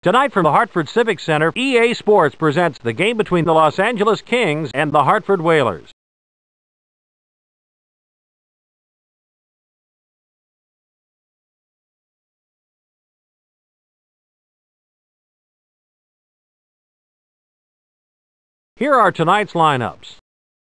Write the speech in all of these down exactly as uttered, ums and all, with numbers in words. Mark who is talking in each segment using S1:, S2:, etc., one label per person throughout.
S1: Tonight from the Hartford Civic Center, E A Sports presents the game between the Los Angeles Kings and the Hartford Whalers. Here are tonight's lineups.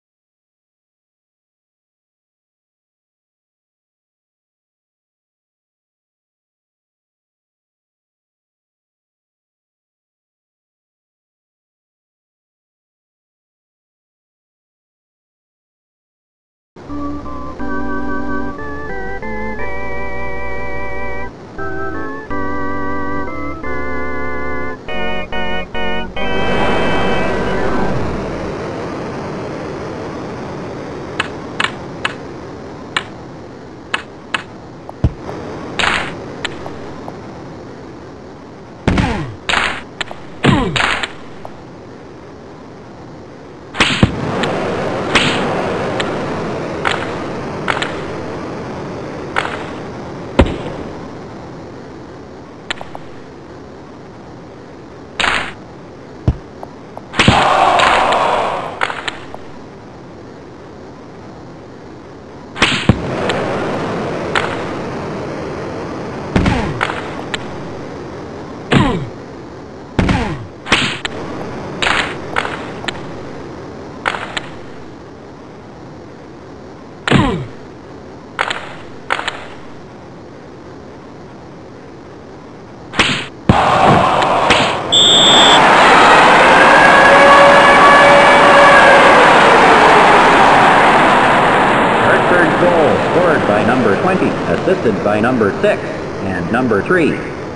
S2: Assisted by number six and number three.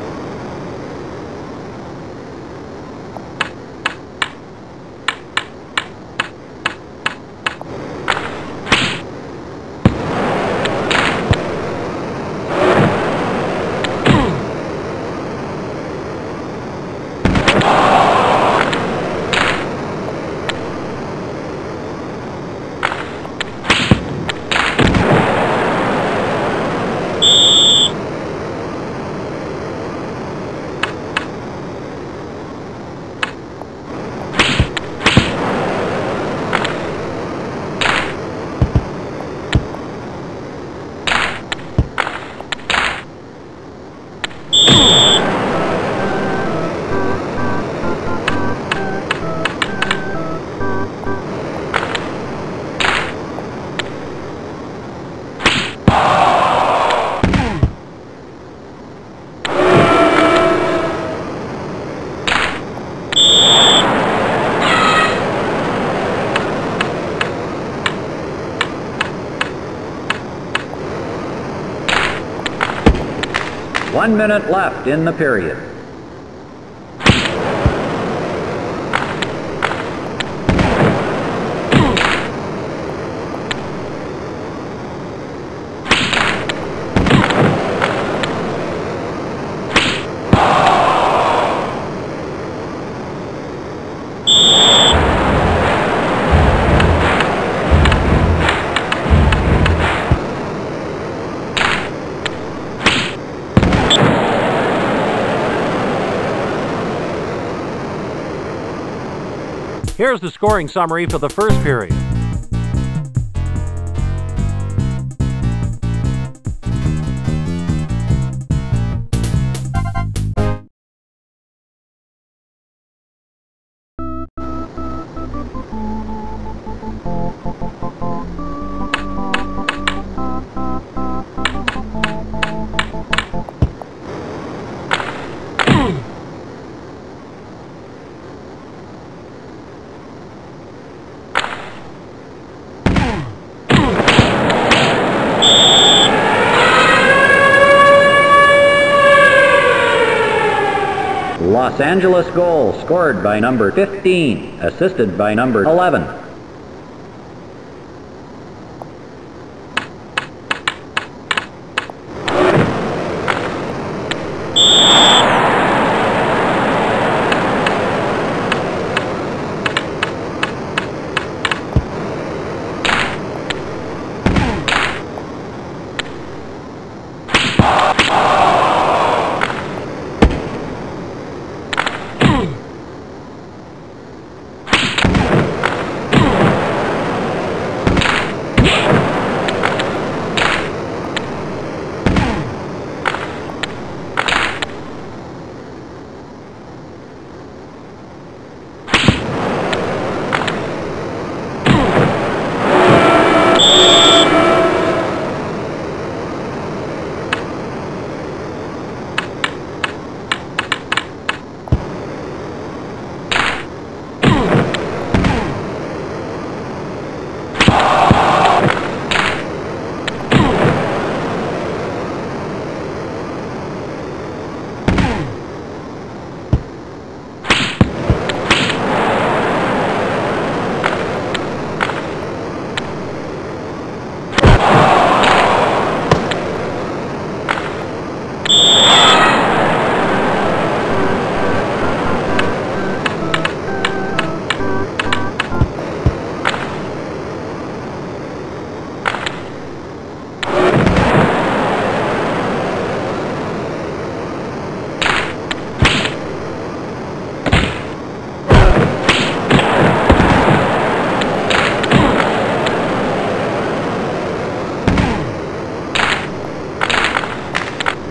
S2: One minute left in the period.
S1: Here's the scoring summary for the first period.
S2: Los Angeles goal scored by number fifteen, assisted by number eleven.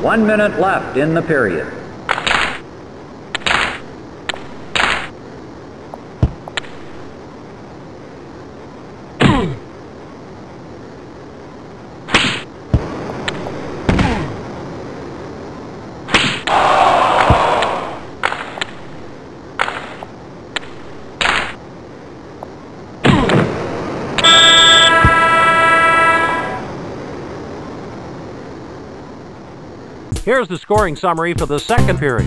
S2: One minute left in the period.
S1: Here's the scoring summary for the second period.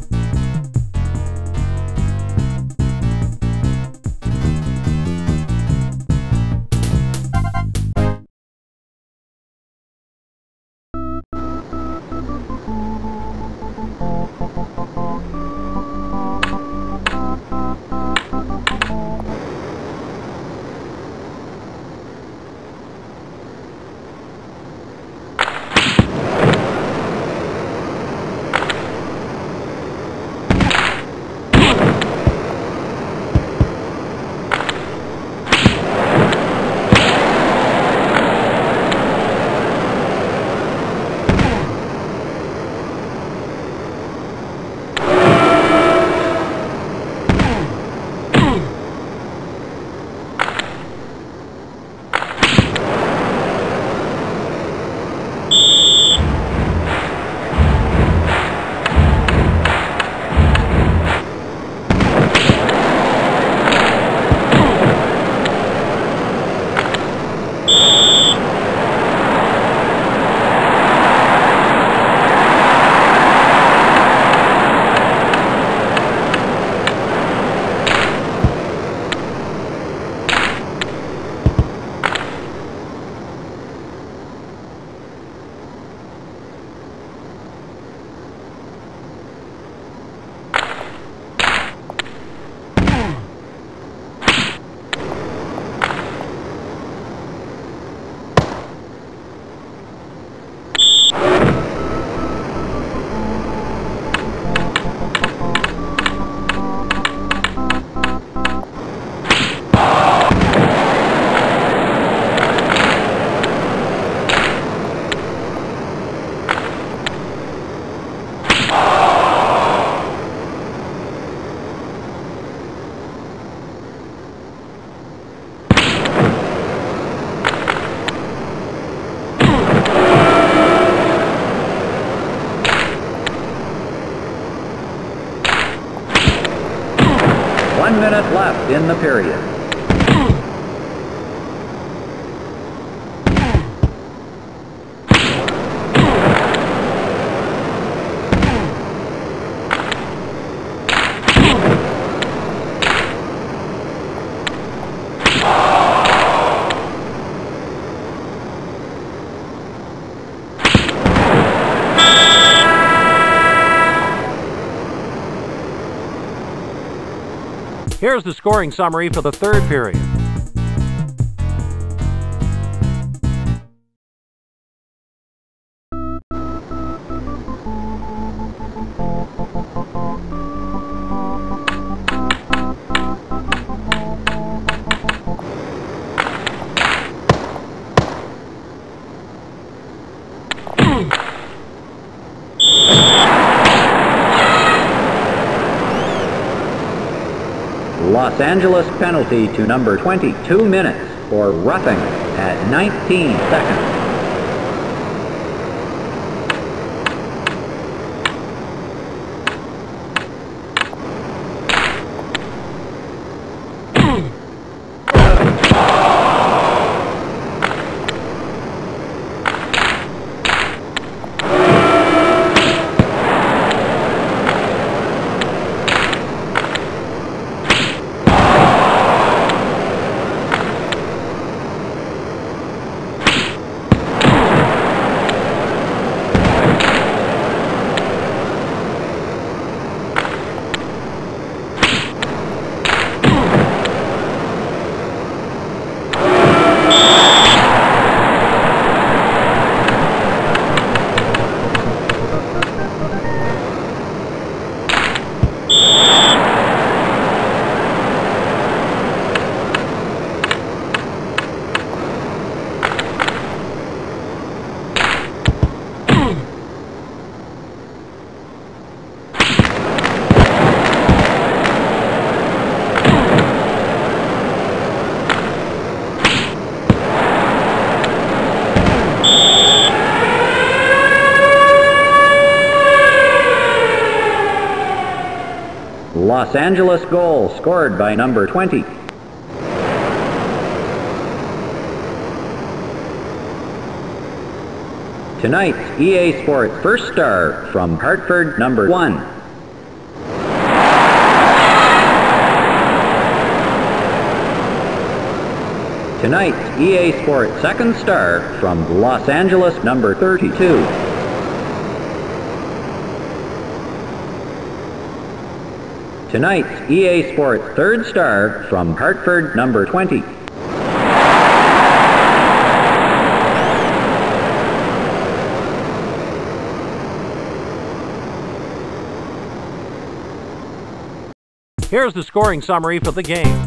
S2: One minute left in the period.
S1: Here's the scoring summary for the third period.
S2: Los Angeles penalty to number twenty-two minutes for roughing at nineteen seconds. Los Angeles goal scored by number twenty. Tonight's E A Sports first star from Hartford, number one. Tonight's E A Sports second star from Los Angeles, number thirty-two. Tonight's E A Sports third star from Hartford, number twenty.
S1: Here's the scoring summary for the game.